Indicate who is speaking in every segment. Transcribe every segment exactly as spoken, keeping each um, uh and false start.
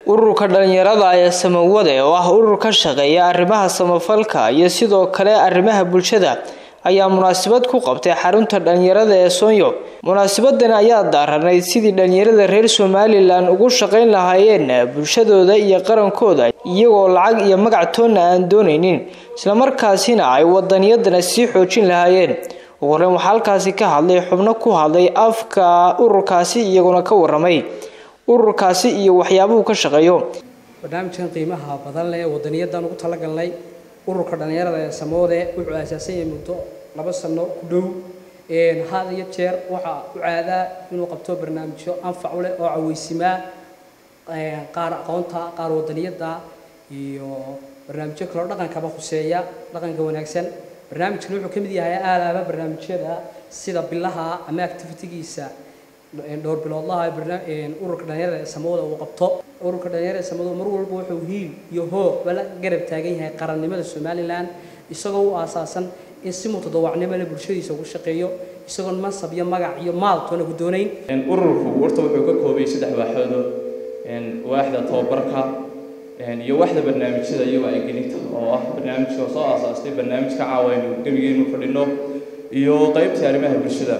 Speaker 1: ururka dhalinyarada ee samawade oo ah urur ka shaqeeya arrimaha samafalka iyo sidoo kale arrimaha bulshada ayaa munaasabad ku qabtay xarunta dhalinyarada ee Soonyo. Munaasabadan ayaa daaranayd sidii dhalinyarada reer Somaliland ugu shaqeyn lahaayeen bulshadooda iyo qarankooda iyagoo lacag iyo magac toona aan doonaynin isla markaasina ay wadaniyadana sii xoojin lahaayeen. ugu horreyn waxaa halkaasi ka hadlay xubno ku hadlay afka ururkaasi iyaguna ka waramay ururkaasi iyo waxyaabuhu ka shaqeeyo.
Speaker 2: barnaamijkan qiimaha badan leh wadaniyadan ugu talagalnay ururka dhalinyarada ee Samawade wuxuu aasaasay muddo laba sano ku dhow een had iyo jeer waxa uu caada inuu qabto barnaamijyo anfac u leh oo caawisimaa ee qaar aqoonta qaar wadaniyada iyo barnaamijyo kale dhaqanka ba khuseeya dhaqanka wanaagsan. barnaamijkan wuxuu kamid yahay aalaaba barnaamijyada sida bilaha ama activity-giisa dhowr bilood laha barnaamij ururka dhalinyarada ee Samawade uu qabto. ururka dhalinyarada ee Samawade mar walba wuxuu hiil iyo hoo wala garab taagan yahay qarannimada Somaliland isagoo u aasaasan in si mutadawacnimo leh bulshadiisa ugu shaqeeyo isagoo mansab iyo magac iyo maal toona ku doonayn.
Speaker 3: ururku warta wuxuu ka koobay saddex waaxood in waaxda tababarka iyo waaxda barnaamijyada iyo wacyigelinta oo ah barnaamijka soo aasaastay barnaamijka caawinta gabigeenu fadhino iyo qaybta arrimaha bulshada.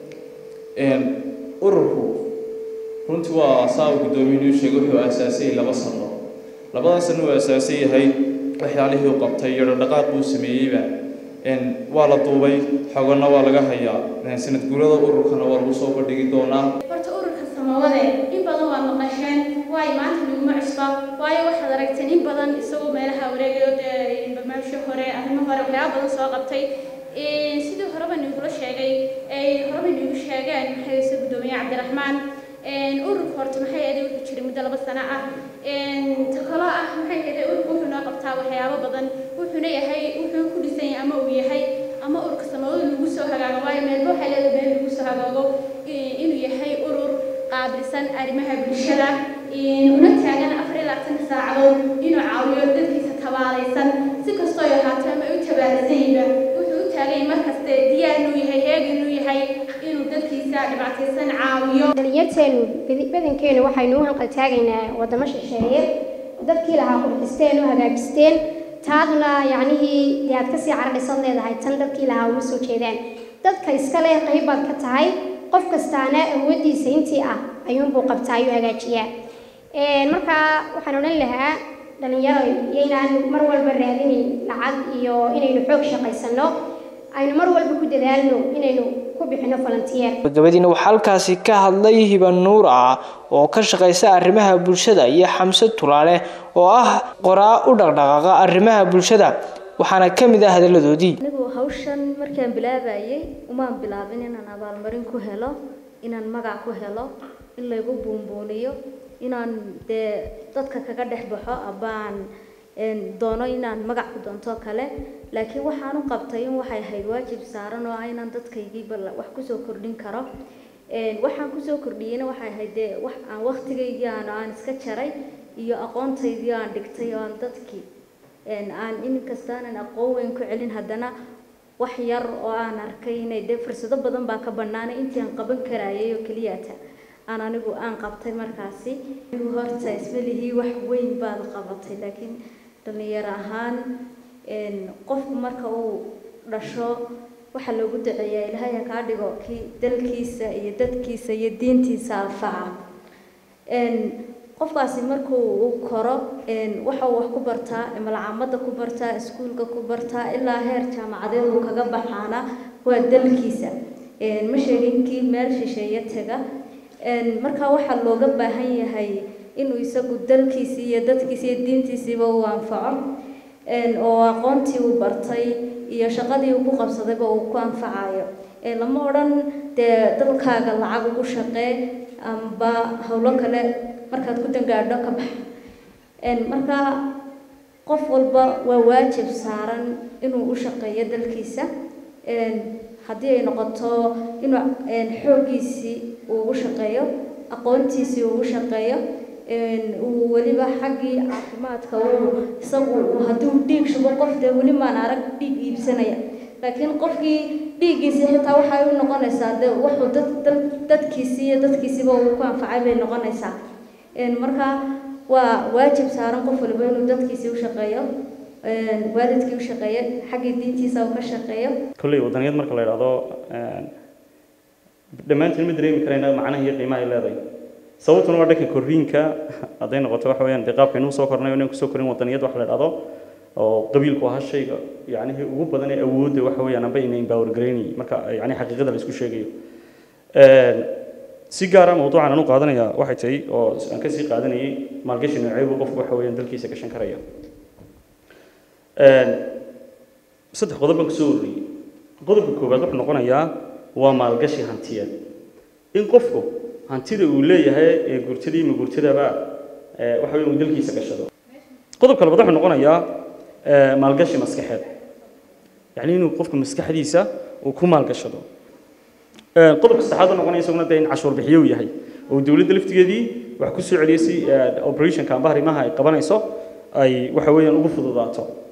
Speaker 3: ururku runtii waa saaw gudoomiye sheegay wuxuu aasaasay laba sano labada sano uu aasaasay yahay waxyaalihii uu qabtay iyo dhaqaaq uu sameeyayba in waa la duubay xogana waa laga hayaa sanad guurada ururkana waa lagu soo bandhigi doonaa.
Speaker 4: horta ururka Samawade in badan waa maqasheen way maanta lagu macusba way waxaad aragteen in badan isagoo meelaha wareegayo ee barnaamijyo hore arrimo hore waxyaabo badan soo qabtay ee sidoo horeba nigula sheegay ee horeba nigu sheegeen maxay soo gudoomiye Cabdiraxmaan een ururka horta maxay ahayd wuxuu jiray muddo laba sano ah een takala ah maxay ahayd ururku wuxuu noo qabtaa waxyaabo badan wuxuu leeyahay wuxuu ku dhisan yahay ama uu yahay ama ururka Samawade lagu soo hagaago way meel boo xaleed meel lagu soo hagaago inuu yahay urur qaabilsan arrimaha bulshada in una taagan afar iyo labaatan saacadood inuu caawiyo dadkiisa tabaalaysan si kastoo ay ahaato ama u tabaalaysanyiba wuxuu u taagan markaste diyaar inuu yahay heeg inuu yahay inuu dadkiisa dhibaataysan caawiyo.
Speaker 5: dhalinyarteenu badankeenu waxaynu u hanqal taagaynaa wadamo shisheeye dadkii lahaa qurxisteen oo hagaajisteen taadna yacnihii dee aad kasii cararaysan leedahay tan dadkii lahaa uma soo jeedaan dadka iska leh qayb baad ka tahay qof kastaana awoodiisa intii ah ayuunbuu qabtaa ayuu hagaajiyaa. markaa waxaan odhan lahaa dhalinyaro iyaynaan mar walba raadinin lacag iyo inaynu xoog shaqaysano aynu mar walba ku dadaalno inaynu ku bixino volunteer.
Speaker 1: gabadhiina waxaa halkaasi ka hadlay Hiban Nuur ah oo ka shaqeysa arrimaha bulshada iyo Xamsad Tulaale oo ah qoraa u dhaqdhaqaaqa arrimaha bulshada waxaana kamid ah hadaladoodii.
Speaker 6: anigu hawshan markaan bilaabayay uma bilaabin inaan abaalmarin ku helo inaan magac ku helo in la igu buunbuuniyo inaan de dadka kaga dhex baxo abaan een doono inaan magac ku doonto kale laakiin waxaan u qabtay in waxay ahayd waajib saaran oo inaan dadkaygii bal wax ku soo kordhin karo een waxaan ku soo kordhiyayna waxay ahayd de wax aan waqtigaygii aan aan iska jaray iyo aqoontaydii aan dhigtay oo dadkii een aan in kastaan aqoon weyn ku celin haddana wax yar oo aan arkay inay de fursado badan baa ka banaanay intii aan qaban karayay oo kaliyaata aan anigu aan qabtay markaasi inuu horta isbalihi wax weyn baad qabatay laakiin dhalinyaro ahaan een qofku marka uu dhasho waxa loogu duceeyaa Ilaahay ha ka dhigo kii dalkiisa iyo dadkiisa iyo diintiisa anfaca een qofkaasi markuu uu koro een waxa uu wax ku bartaa malcamada ku bartaa iskuulka ku bartaa ilaa heer jaamacadeed uu kaga baxaana waa dalkiisa een ma sheegin kii meel shisheeye taga een marka waxa looga baahan yahay inuu isagu dalkiisa iyo dadkiisa iyo diintiisa uu anfaco een oo aqoontii uu bartay iyo shaqadii uu ku qabsadayba uu ku anfacayo ee lama oran de dalkaaga lacag ugu shaqee amba hawlo kale markaad ku dangaadho ka bax een marka qof walba waa waajib saaran inuu u shaqeeyo dalkiisa een haddii ay noqoto inuu een xoogiisii uu u shaqeeyo aqoontiisii uu u shaqeeyo een uu waliba xaqii caafimaadka uu isagu hadduu dhiig shubo qof de wali maan arag dhiig iibsanaya laakiin qofkii dhiigiisa xitaa waxay u noqonaysaa de wuxuu dad dadkiisii iyo dadkiisiiba uu ku anfacay bay noqonaysaa een marka waa waajib saaran qof walba inuu dadkiisa u shaqeeyo waalidkii u shaqeeyo xagga diintiisa uu ka shaqeeyo
Speaker 7: kulli wadaniyad marka la yiraahdo dhamaantiin ma dareemi karayna macnaha iyo qiimaha ay leedahay sababtuna waa dhanka korriinka haday noqoto wax weeyaan qaabka inuu soo kornayo inuu soo korin wadaniyad wax la yiraahdo oo qabiilku ah shayga yaani ugu badan ee awoodda wax weeyaan amba inay empower gareeyay marka yaani xaqiiqada la isku sheegayo ee si gaar ah mowduucan aanu qaadanaya waxay tahay oo aan ka sii qaadanayay maalgashi nooceeyo qofku wax weeyaan dalkiisa gashan karaya ee saddex qodob ka soo ururiyay qodobka koowaad wuxuu noqonayaa waa maalgashi hantiyeed in qofku hantida uu leeyahay ee gurtadii ma gurtadaba ee waxa weeyaan dalkiisa gashado qodobka labaad wuxuu noqonayaa maalgashi maskaxeed yani inuu qofku maskaxdiisa uu ku maalgashado ee qodobka saddexaad noqonaya isaguna in cashuur bixiyo yahay oo dawladda laftigeedii wax ku soo celiyay si operation ka barimaha ay qabanayso ay waxa weeyaan ugu fududaato